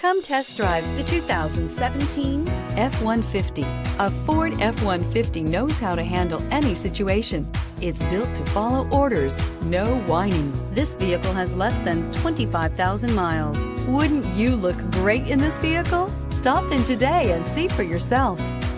Come test drive the 2017 F-150. A Ford F-150 knows how to handle any situation. It's built to follow orders, no whining. This vehicle has less than 25,000 miles. Wouldn't you look great in this vehicle? Stop in today and see for yourself.